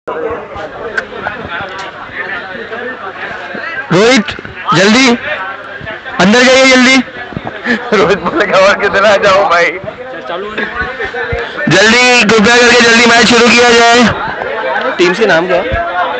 रोहित जल्दी अंदर जाइए जल्दी। रोहित बोलेगा और कितना जाओ भाई। जल्दी कृपया करके जल्दी मैच शुरू किया जाए। टीम से नाम क्या है?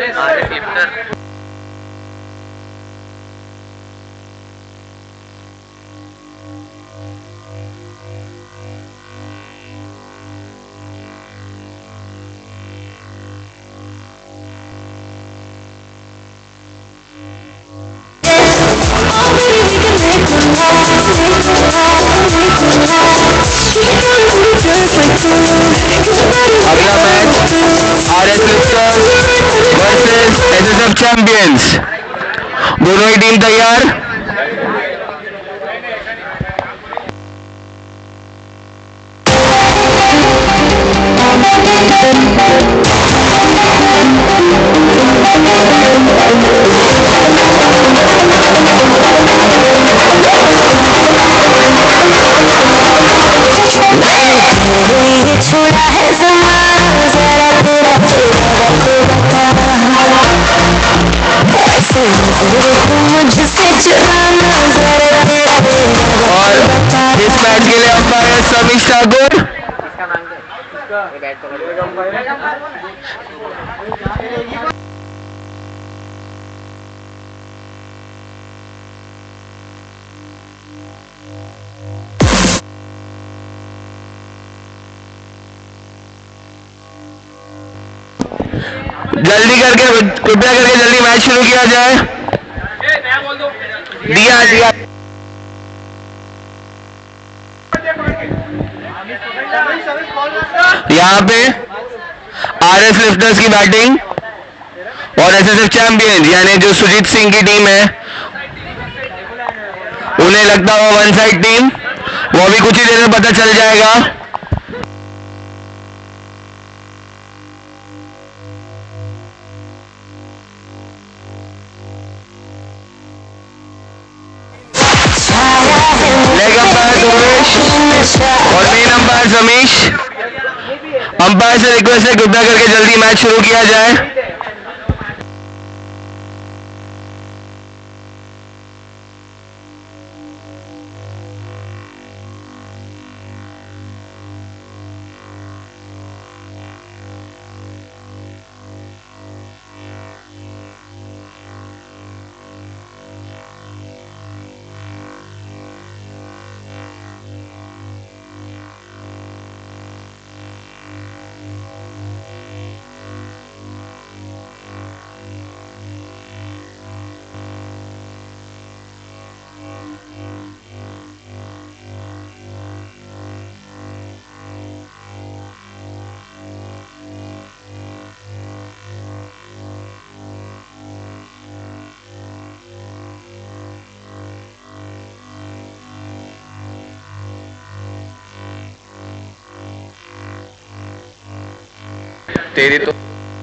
अगला match RS lifters versus SSF champions. दोनों ही टीम तैयार। और इस मैच के लिए अंपायर समीश ठाकुर। जल्दी करके कृपया करके जल्दी मैच शुरू किया जाए। दिया दिया यहाँ पे RS लिफ्टर्स की बैटिंग और SSF चैंपियंस यानी जो सुजीत सिंह की टीम है उन्हें लगता हुआ वन साइड टीम, वो भी कुछ ही देर में पता चल जाएगा। लेग अंपायर दुर्वेश और मेन अंपायर समीश। अंपायर से रिक्वेस्ट है कृपया करके जल्दी मैच शुरू किया जाए। तेरी तो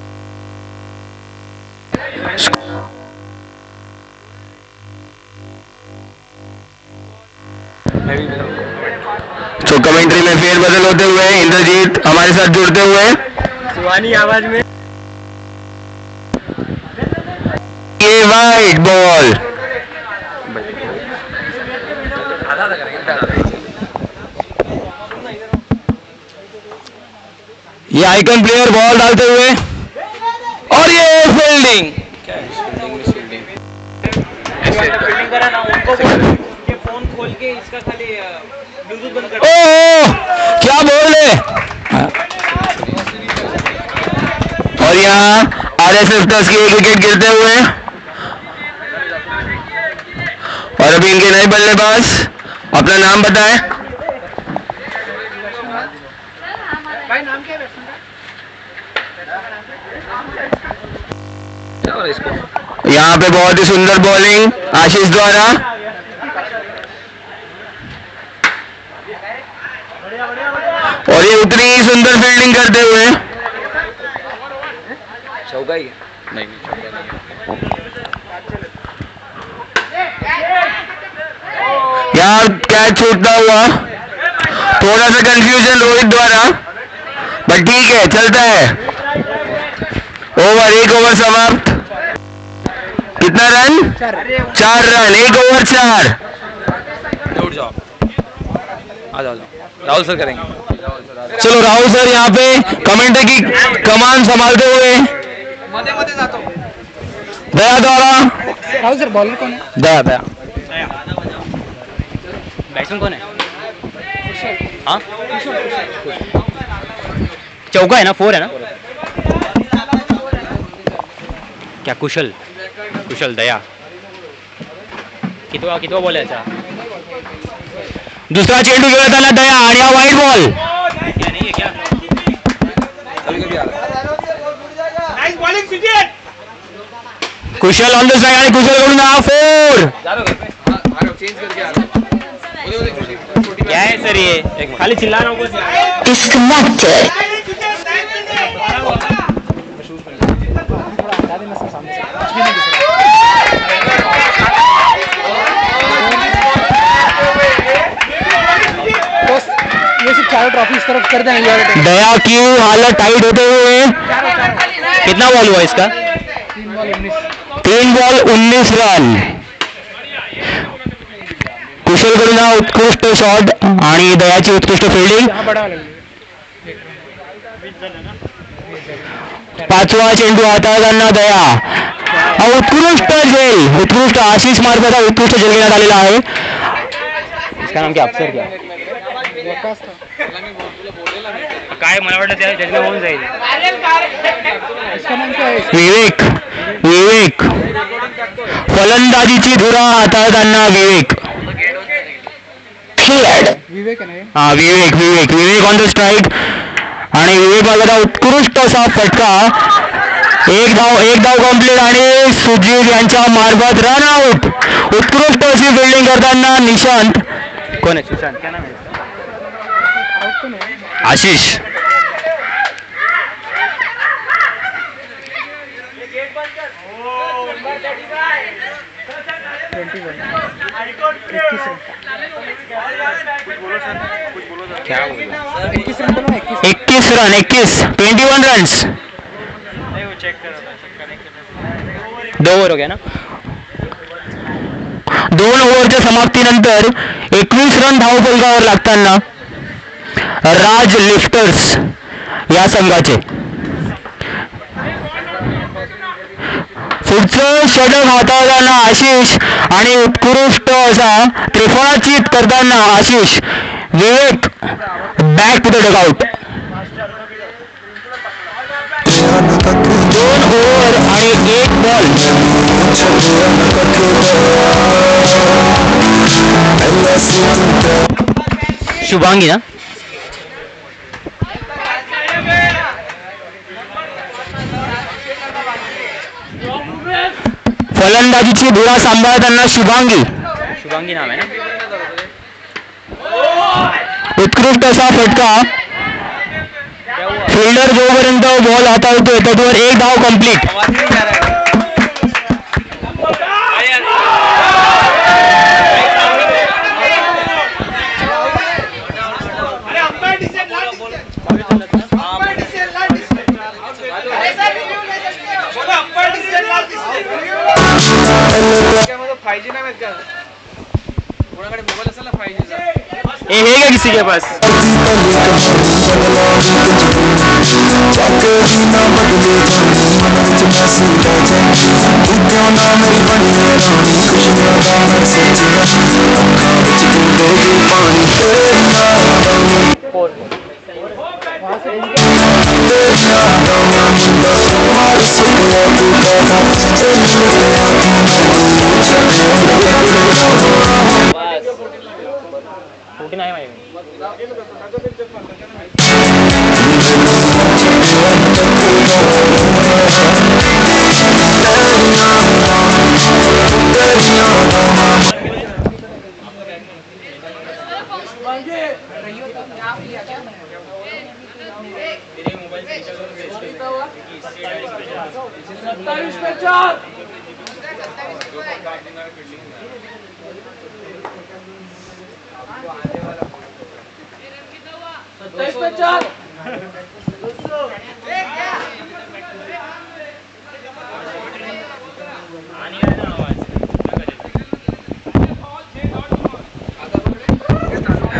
कमेंट्री में फेरबदल होते हुए इंद्रजीत हमारे साथ जुड़ते हुए सुहानी आवाज में ये वाइट बॉल। ये आइकन प्लेयर बॉल डालते हुए और ये फील्डिंग। फील्डिंग करा ना उनको बोल फोन खोल के इसका खाली ब्लूटूथ बंद कर। ओह क्या बोल है। और यहाँ RS लिफ्टर्स की एक विकेट गिरते हुए और अभी इनके नए बल्लेबाज अपना नाम बताएं। भाई नाम क्या है? यहाँ पे बहुत ही सुंदर बॉलिंग आशीष द्वारा और ये उतनी ही सुंदर फील्डिंग करते हुए चौका ही नहीं यहाँ कैच छूटता हुआ, थोड़ा सा कंफ्यूजन रोहित द्वारा, बट ठीक है चलता है। ओवर, 1 ओवर समाप्त। कितना रन? 4 run, 1 over 4। उठ जाओ, आ जाओ, राहुल सर करेंगे। चलो राहुल सर यहाँ पे कमेंट्री की कमान संभालते हुए। दया द्वारा। राहुल सर बॉलर कौन है? दया दया बैट्समैन कौन है? हाँ चौका है ना, 4 है ना? क्या कुशल? कुशल दया कितवा बॉल आहे याचा? दुसरा चेंडू घेऊन आला दया आणि हा वाईड बॉल. क्या नहीं है क्या? कुशल ऑन द साइड आणि कुशल कडून हा 4. क्या है सर ये? खाली चिल्ला रहा हूँ. डिस्कनेक्टेड. ये सिर्फ चारों ट्रॉफी इस तरफ कर देंगे. दया की हालत टाइट होते हुए. कितना बॉल हुआ इसका? 3 बॉल 19 रन. कुशल कडून हा उत्कृष्ट शॉट आणि दयाची उत्कृष्ट फिल्डिंग. 5वा चेंडू हाताळताना दया हा उत्कृष्ट झेल, उत्कृष्ट आशिष मार्फत हा उत्कृष्ट झेल घेण्यात आलेला आहे. इसका नाम क्या? अफसर क्या? काय मला वाटलं त्याच्याने होऊन जाईल. विवेक. विवेक फलंदाजीची धुरा हाताळताना विवेक. विवेक आहे हा Vivek Vivek Vivek on the strike आणि विवेक मार्गाचा उत्कृष्ट असा फटका. एक धाव कंप्लीट आणि सुजीत यांच्या मार्फत रन आउट. उत्कृष्ट अशी फिल्डिंग करताना निशांत. कोण आहे? सुशांत. क्या नाम है? आशिष. क्या बोला? 21 रन 21 रन्स. 2 ओव्हर हो गया ना? 2 ओव्हरच्या समाप्तीनंतर 21 रन धावफलकावर लागताना राज लिफ्टर्स या संघाचे पुढचं षटक हाताळताना आशिष आणि उत्कृष्ट असा त्रिफळाचीत करताना Ashish. Vivek back to the dugout. 2 over आणि 1 बॉल. शुभांगी ना? फलंदाजीची धुरा सांभाळताना शुभांगी. शुभांगी नाम आहे ना? उत्कृष्ट असा फटका. फिल्डर जोपर्यंत बॉल हाताळतोय तोवर 1 धाव कंप्लीट. ये है क्या किसी के पास? नाही माहिती.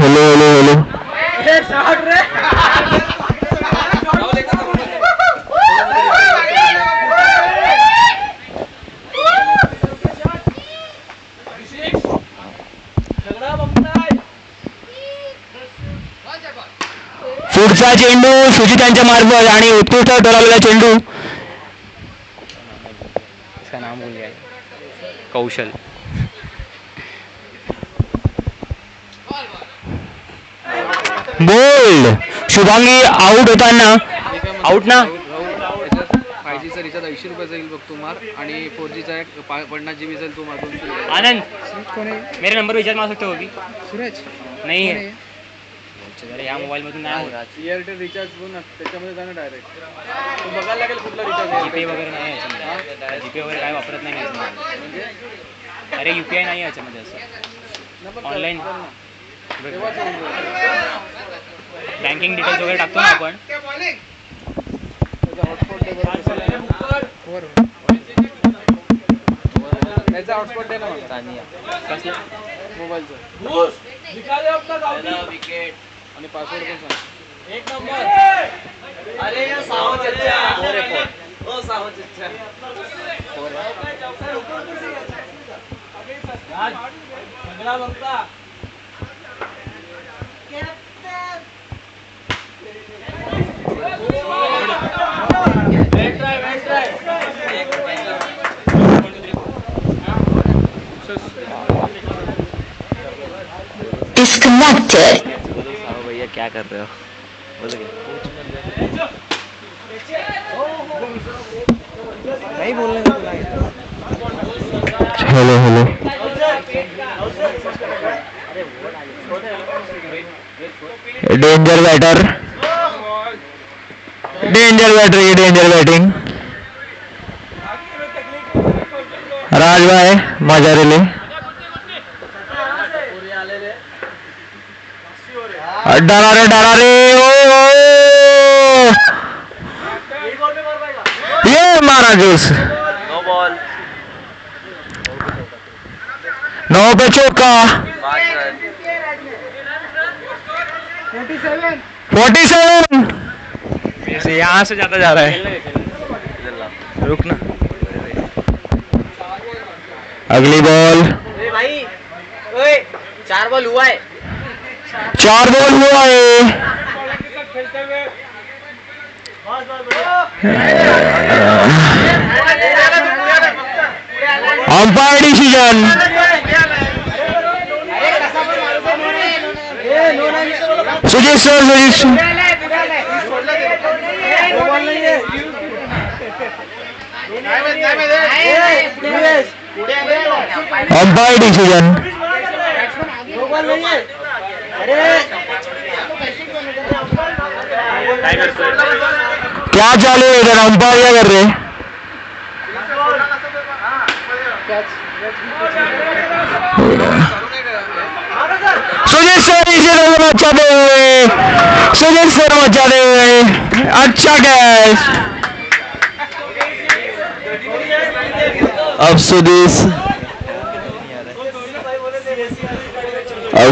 हेलो हेलो हेलो पुढचा चेंडू सुजित यांच्या मार्फत आणि उत्कृष्ट ठरवलेला चेंडू. इसका नाम भूल गया. कौशल. बोल्ड. शुभांगी आउट होताना. आउट ना. 5Gचा रिचार्ज 80 रुपयाचा येईल बघ तुम्हाला आणि 4Gचा 50 GB जाईल तो मागून. आनंद कोण आहे? मेरा नंबर रिचार्ज मार सकते हो अभी. सूरज नहीं है. अरे या मोबाईल मधून नाही होत. एअरटेल रिचार्ज बघ ना त्याच्यामध्ये जाणं डायरेक्ट. तू बघायला लागेल कुठला रिचार्ज जीपे वगैरे नाही याच्यामध्ये. जीपे वगैरे काय वापरत नाही मी याच्यामध्ये. अरे UPI नाही याच्यामध्ये असं ऑनलाईन बँकिंग डिटेल्स वगैरे टाकतो ना आपण. त्याचा हॉटस्पॉट दे ना मला. कसलं मोबाईलचं आणि पासवर्ड पण सांग. एक नंबर. अरे ये सावध चच्चा. ओ सावध चच्चा. झगड़ा बंता. Disconnected. भैया क्या कर रहे हो. नहीं बोलने का तुला. Hello hello danger batter. Danger batter. ये डेंजर बैटिंग. राजभाई मजा रेले. डरा रे. ओ ये मारा जूस. No ball. 9 पे चौका. 47. यहाँ से ज्यादा जा रहा है. रुक ना. अगली बॉल. भाई ओए 4 बॉल हुआ है. 4 बॉल हुआ है. Umpire decision. Sujit sir. Umpire decision. क्या चालू है इधर. अंपायर क्या कर रहे हैं. सुजीत सर इसे बचाते हुए. सुजीत सर बचाते हुए. अच्छा कैच. अब सुजीत. अब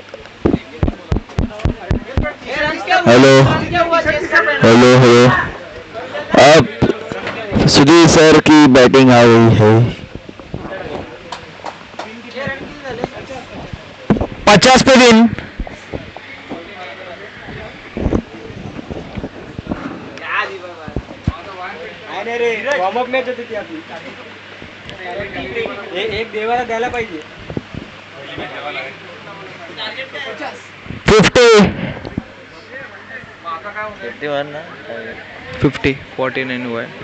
हेलो हेलो हेलो. अब सुजीत सर की बैटिंग आ गई है. 50 पे दिन. वॉर्मअप मॅच होती ती आपली. एक देवाला द्यायला पाहिजे. 50. 50 49 हुआ है.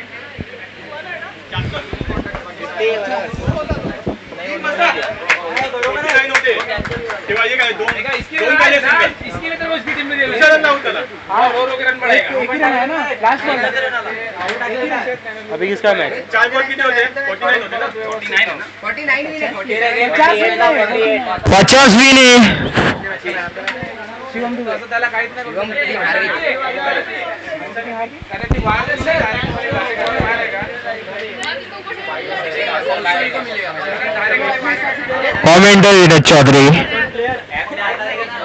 अभी किसका मैच. 4 बॉल कितने होते हैं. 49 होते हैं ना. 50 भी नहीं. त्याला काहीच नाही. कॉमेंटरी चौधरी.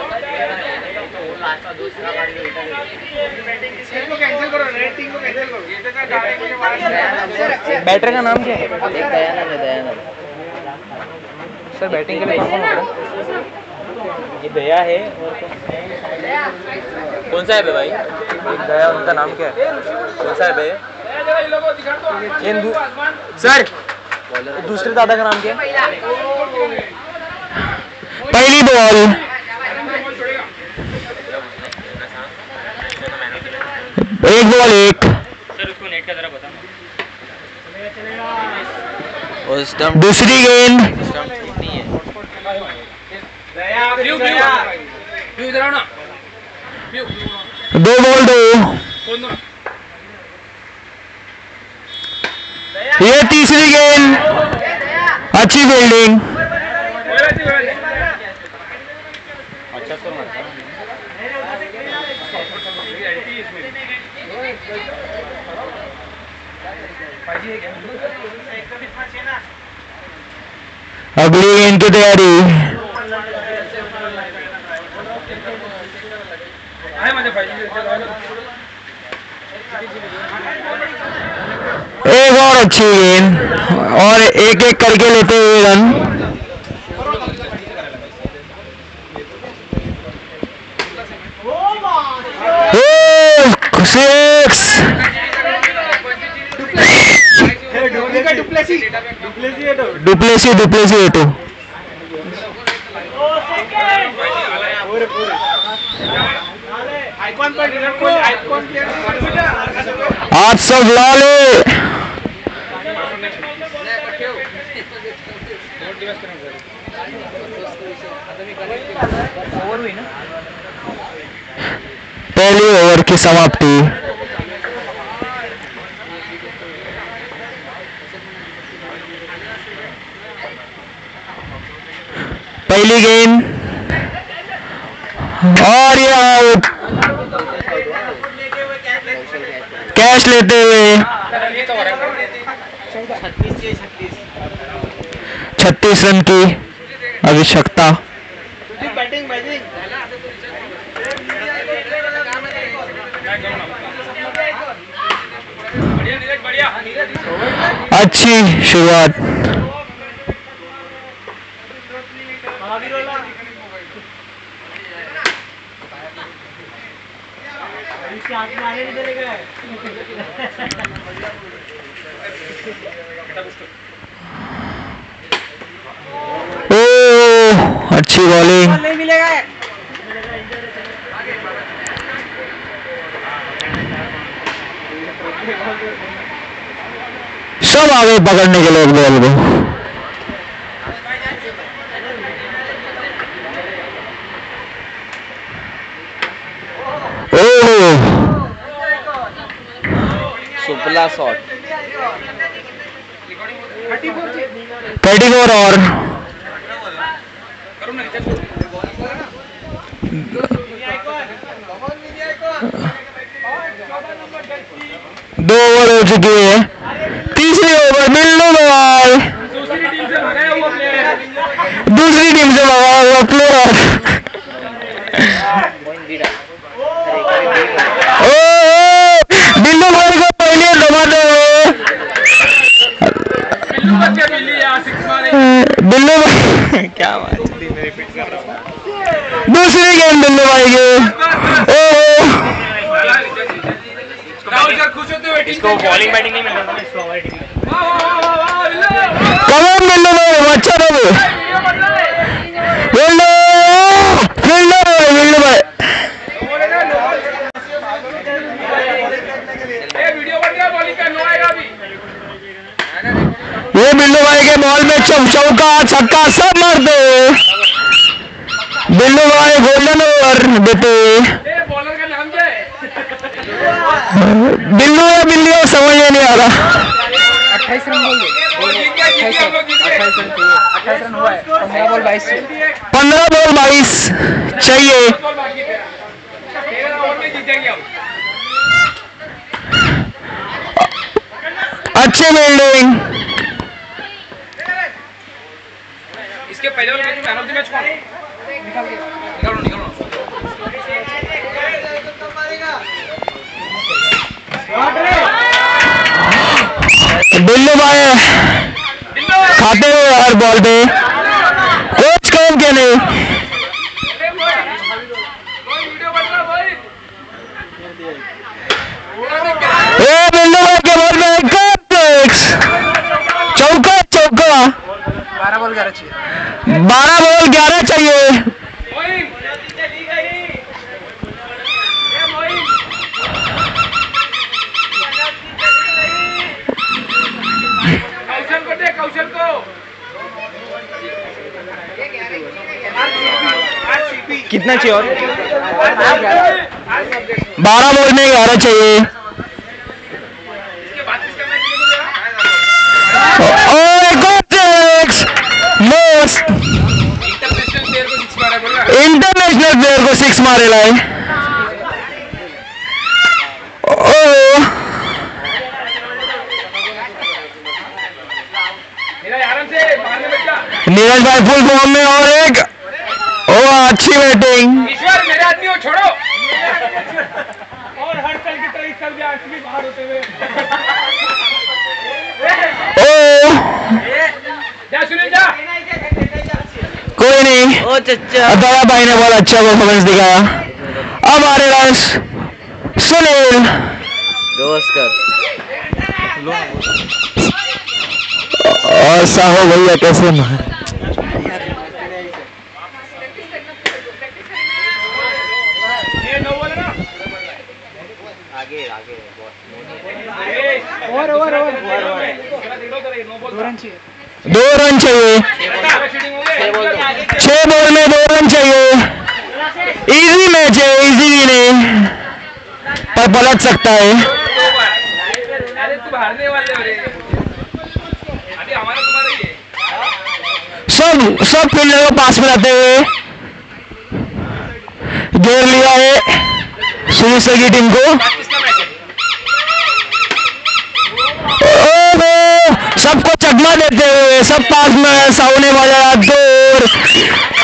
बैटर का नाम क्या है? दयानंद। सर बैटिंग के लिए कौन होगा? ये दया है और कौन सा है बे भाई? एक दया, उनका नाम क्या है? कौन सा है बे? सर दूसरे दादा का नाम क्या है? पहली बॉल, एक बॉल एक। सर उसको नेट का जरा बता। दूसरी गेंद, दो बॉल दो। ये तीसरी गेंद, अच्छी फील्डिंग। अच्छा स्कोर मारता है। अगली गेंद की तैयारी। एक और अच्छी गेंद और एक एक करके लेते हुए रन। सिक्स। डुप्लेसी एटू। आज सब लाले। पहली ओवर की समाप्ति। पहली गेंद और ये आउट। कैच लेते हुए 36 रन की आवश्यकता। अच्छी शुरुआत। ओह, अच्छी बॉलिंग। नहीं मिलेगा। सब आगे पकड़ने के लिए बॉल को। ओह, सुपला शॉट। 34 और दो ओवर हो चुकी है। तीसरी ओवर मिलने बॉल। दूसरी टीम से मंगाया हुआ प्लेयर। बिल्लू भाई को पहले दबाते हुए बिल्लू भाई क्या बात थी, मैं रिपीट कर रहा हूँ। दूसरी गेंद बिल्लू भाई के। ओह, इसको बॉलिंग बैटिंग नहीं मिल रहा था, इसको हमारी टीम में। कमान बिल्लू भाई, अच्छा था वो। बिल्लू भाई ये बिल्लू भाई के बॉल में चौका छक्का सब मारते हुए बिल्लू भाई गोल्डन ओवर देते हुए। बिल्लू या बिल्ली हो समझ में नहीं आ रहा। 28 रन बोल दे। 28 रन हुआ है। 15 बॉल 22 चाहिए। 15 बॉल 22 चाहिए। अच्छे फील्डिंग। इसके पहले मैन ऑफ द मैच कौन? निकालो। बिल्लू भाई खाते हुए हर बॉल पे कोच कौन के नहीं बिल्लू भाई के बॉल में चौका चौका 12 बॉल 11 चाहिए। 12 बॉल 11 चाहिए। कितना चाहिए और? 12 बॉल में 11 चाहिए। और एक और सिक्स मोस्ट इंटरनेशनल प्लेयर को 6 मारेला है। नीरज भाई फुल फॉर्म में और एक अच्छी बैटिंग। मेरे आदमी हो छोड़ो और हर साल की तरह इस साल भी आरसीबी बाहर होते हुए जा सुनील जा। कोई नहीं, ओ चच्चा दया भाई ने बहुत अच्छा परफॉर्मेंस दिखाया। अब आ रहे रन सुनील। ऐसा हो भैया कैसे और 2 2 रन रन चाहिए। चाहिए। 6 बॉल में 2 रन चाहिए। इजी मैच है, इजी भी नहीं पर पलट सकता है। अरे तू हारने वाले हो रे अभी हमारा तुम्हारा ही है। सब फील्डर को पास में लाते हुए घेर लिया है सुनील सर की टीम को। सबको चकमा देते हुए सब पास में सामने वाला दूर